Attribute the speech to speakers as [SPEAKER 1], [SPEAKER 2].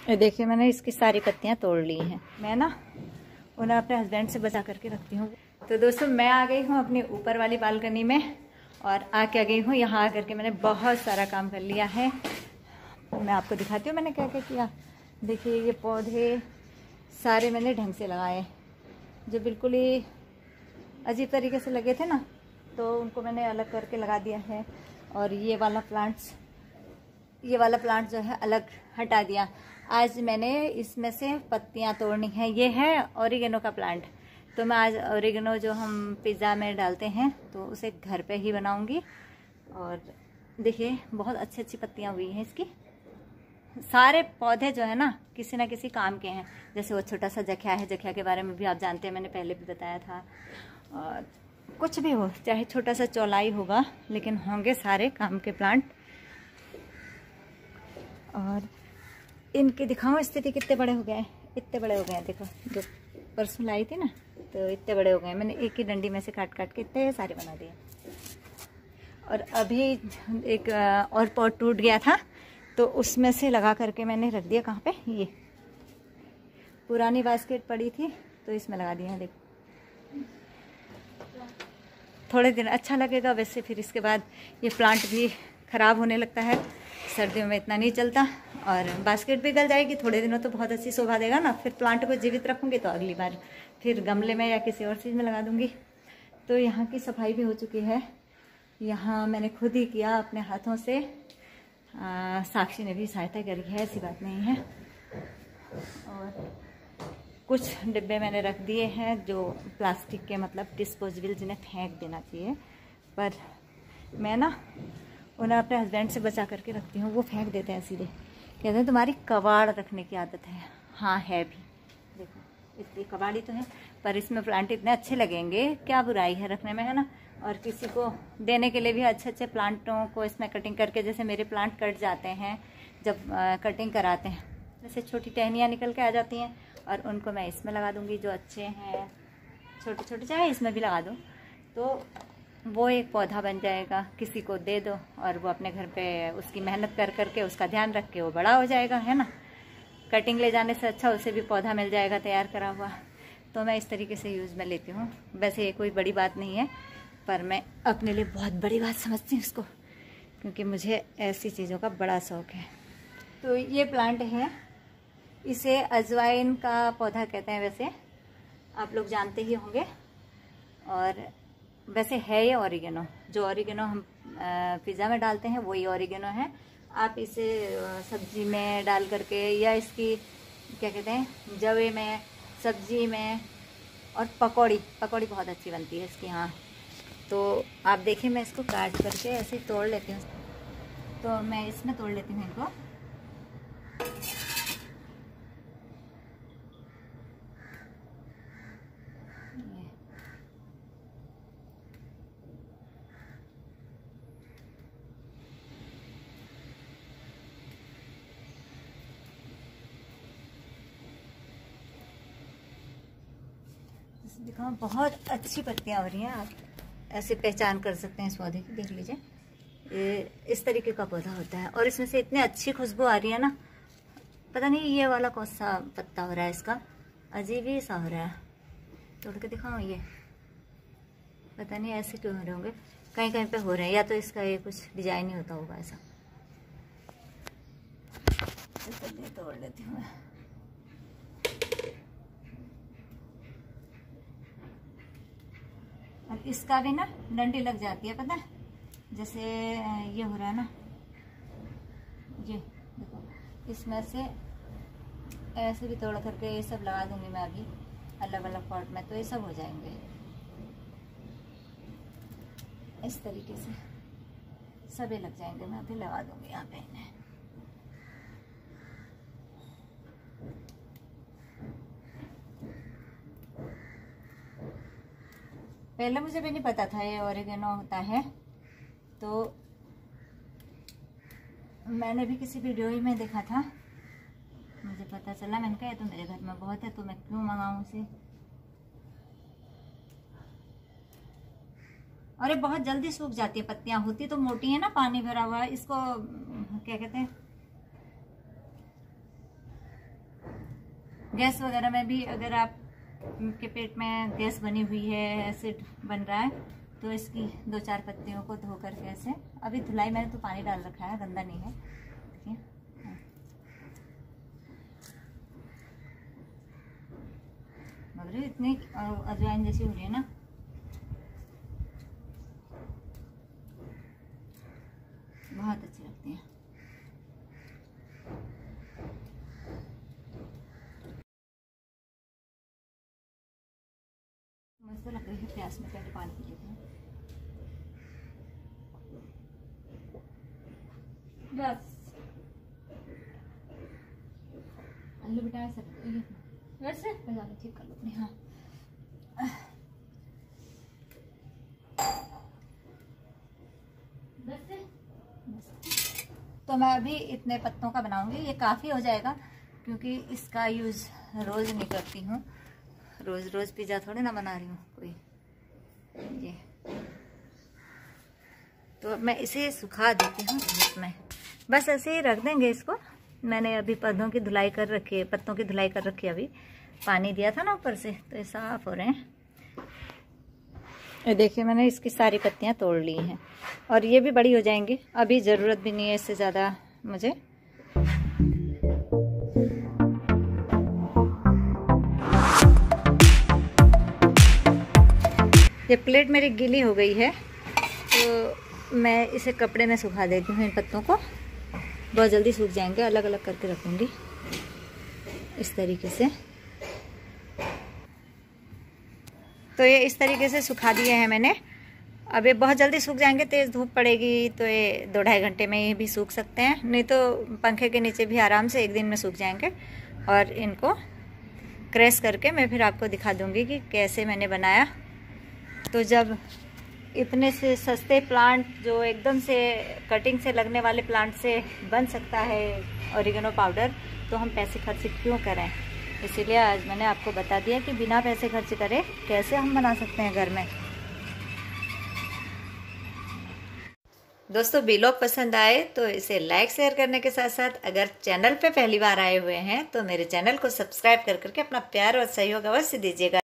[SPEAKER 1] ये देखिए मैंने इसकी सारी पत्तियां तोड़ ली हैं। मैं ना उन्हें अपने हस्बैंड से बचा करके रखती हूँ। तो दोस्तों मैं आ गई हूँ अपनी ऊपर वाली बालकनी में और आके आ गई हूँ यहाँ आकर के मैंने बहुत सारा काम कर लिया है। मैं आपको दिखाती हूँ मैंने क्या क्या किया। देखिए ये पौधे सारे मैंने ढंग से लगाए, जो बिल्कुल ही अजीब तरीके से लगे थे ना, तो उनको मैंने अलग करके लगा दिया है। और ये वाला प्लांट जो है अलग हटा दिया। आज मैंने इसमें से पत्तियां तोड़नी है। ये है ओरिगेनो का प्लांट, तो मैं आज ओरिगेनो जो हम पिज़्ज़ा में डालते हैं तो उसे घर पे ही बनाऊंगी। और देखिए बहुत अच्छी अच्छी पत्तियां हुई हैं इसकी। सारे पौधे जो है ना किसी ना किसी काम के हैं। जैसे वो छोटा सा जखिया है, जखिया के बारे में भी आप जानते हैं, मैंने पहले भी बताया था। और कुछ भी हो, चाहे छोटा सा चौलाई होगा, लेकिन होंगे सारे काम के प्लांट। और इनकी दिखाऊं स्थिति कितने बड़े हो गए, इतने बड़े हो गए हैं। देखो जो परसों लाई थी ना, तो इतने बड़े हो गए। मैंने एक ही डंडी में से काट काट के इतने सारे बना दिए। और अभी एक और पॉट टूट गया था, तो उसमें से लगा करके मैंने रख दिया। कहाँ पे? ये पुरानी बास्केट पड़ी थी तो इसमें लगा दिया। देखो थोड़े दिन अच्छा लगेगा, वैसे फिर इसके बाद ये प्लांट भी ख़राब होने लगता है। सर्दियों में इतना नहीं चलता और बास्केट भी गल जाएगी। थोड़े दिनों तो बहुत अच्छी शोभा देगा ना। फिर प्लांट को जीवित रखूँगी तो अगली बार फिर गमले में या किसी और चीज़ में लगा दूँगी। तो यहाँ की सफाई भी हो चुकी है। यहाँ मैंने खुद ही किया अपने हाथों से। साक्षी ने भी सहायता करी है, ऐसी बात नहीं है। और कुछ डिब्बे मैंने रख दिए हैं जो प्लास्टिक के, मतलब डिस्पोजेबल, जिन्हें फेंक देना चाहिए। पर मैं ना उन्हें अपने हस्बैंड से बचा करके रखती हूँ। वो फेंक देते हैं सीधे, कहते हैं तुम्हारी कबाड़ रखने की आदत है। हाँ है भी, देखो इतनी कबाड़ी तो है, पर इसमें प्लांट इतने अच्छे लगेंगे, क्या बुराई है रखने में, है ना। और किसी को देने के लिए भी अच्छे अच्छे प्लांटों को इसमें कटिंग करके, जैसे मेरे प्लांट कट जाते हैं जब कटिंग कराते हैं, जैसे छोटी टहनियाँ निकल के आ जाती हैं, और उनको मैं इसमें लगा दूँगी जो अच्छे हैं छोटे छोटे, चाहे इसमें भी लगा दूँ तो वो एक पौधा बन जाएगा। किसी को दे दो और वो अपने घर पे उसकी मेहनत कर करके उसका ध्यान रख के वो बड़ा हो जाएगा, है ना। कटिंग ले जाने से अच्छा उसे भी पौधा मिल जाएगा तैयार करा हुआ। तो मैं इस तरीके से यूज़ में लेती हूँ। वैसे ये कोई बड़ी बात नहीं है, पर मैं अपने लिए बहुत बड़ी बात समझती हूँ इसको, क्योंकि मुझे ऐसी चीज़ों का बड़ा शौक़ है। तो ये प्लांट है, इसे अजवाइन का पौधा कहते हैं, वैसे आप लोग जानते ही होंगे। और वैसे है ये ओरिगेनो, जो ओरिगेनो हम पिज़्ज़ा में डालते हैं वही ओरिगेनो है। आप इसे सब्जी में डाल करके, या इसकी क्या कहते हैं, जवे में, सब्जी में, और पकौड़ी बहुत अच्छी बनती है इसकी। हाँ तो आप देखिए मैं इसको काट करके ऐसे तोड़ लेती हूँ। तो मैं इसमें तोड़ लेती हूँ इनको। दिखाओ बहुत अच्छी पत्तियां हो रही हैं। आप ऐसे पहचान कर सकते हैं इस पौधे की, देख लीजिए ये इस तरीके का पौधा होता है। और इसमें से इतनी अच्छी खुशबू आ रही है ना, पता नहीं ये वाला कौन सा पत्ता हो रहा है इसका, अजीब ही सा हो रहा है। तोड़ के दिखाओ, ये पता नहीं ऐसे क्यों हो रहे होंगे, कहीं कहीं पे हो रहे हैं, या तो इसका ये कुछ डिजाइन ही होता होगा ऐसा। तोड़ लेती हूँ मैं। और इसका भी ना डंडी लग जाती है, पता है, जैसे ये हो रहा है ना, ये देखो इसमें से ऐसे भी तोड़ करके ये सब लगा दूंगी मैं अभी अलग अलग पॉट में, तो ये सब हो जाएंगे इस तरीके से, सभी लग जाएंगे। मैं अभी लगा दूंगी यहाँ पे इन्हें। पहले मुझे भी नहीं पता था ये ओरिगेनो होता है, तो मैंने भी किसी वीडियो ही में देखा था, मुझे पता चला। मैंने कहा ये तो मेरे घर में बहुत है, तो मैं क्यों मंगाऊं इसे। और ये बहुत जल्दी सूख जाती है, पत्तियां होती तो मोटी है ना, पानी भरा हुआ है। इसको क्या कहते हैं, गैस वगैरह में भी अगर आप के पेट में गैस बनी हुई है, एसिड बन रहा है, तो इसकी 2-4 पत्तियों को धो करके ऐसे, अभी धुलाई मैंने तो पानी डाल रखा है, गंदा नहीं है, देखिए। मगर इतनी अजवाइन जैसी हो रही है ना, बहुत अच्छी लगती है। मस्त लग रही है। प्याज में पहले पानी पी लेते हैं। बस आलू बेटा ऐसा वैसे पजामा ठीक कर लो अपने। हाँ, तो मैं अभी इतने पत्तों का बनाऊंगी, ये काफ़ी हो जाएगा क्योंकि इसका यूज़ रोज़ नहीं करती हूँ। रोज़ रोज़ पिज़्ज़ा थोड़े ना बना रही हूँ कोई। ये तो मैं इसे सुखा देती हूँ धूप में, बस ऐसे ही रख देंगे इसको। मैंने अभी पौधों की धुलाई कर रखी है, पत्तों की धुलाई कर रखी है। अभी पानी दिया था ना ऊपर से, तो ये साफ हो रहे हैं। ये देखिए मैंने इसकी सारी पत्तियाँ तोड़ ली हैं और ये भी बड़ी हो जाएंगी। अभी ज़रूरत भी नहीं है इससे ज़्यादा मुझे। ये प्लेट मेरी गीली हो गई है, तो मैं इसे कपड़े में सुखा देती हूँ। इन पत्तों को बहुत जल्दी सूख जाएंगे। अलग अलग करके रखूँगी इस तरीके से। तो ये इस तरीके से सुखा दिए हैं मैंने। अब ये बहुत जल्दी सूख जाएंगे, तेज़ धूप पड़ेगी तो ये 2-2.5 घंटे में ये भी सूख सकते हैं, नहीं तो पंखे के नीचे भी आराम से 1 दिन में सूख जाएंगे। और इनको क्रैश करके मैं फिर आपको दिखा दूँगी कि कैसे मैंने बनाया। तो जब इतने से सस्ते प्लांट, जो एकदम से कटिंग से लगने वाले प्लांट से बन सकता है ऑरिगेनो पाउडर, तो हम पैसे खर्च क्यों करें। इसीलिए आज मैंने आपको बता दिया कि बिना पैसे खर्च करे कैसे हम बना सकते हैं घर में। दोस्तों, वीडियो पसंद आए तो इसे लाइक शेयर करने के साथ साथ अगर चैनल पे पहली बार आए हुए हैं तो मेरे चैनल को सब्सक्राइब कर करके अपना प्यार और सहयोग अवश्य दीजिएगा।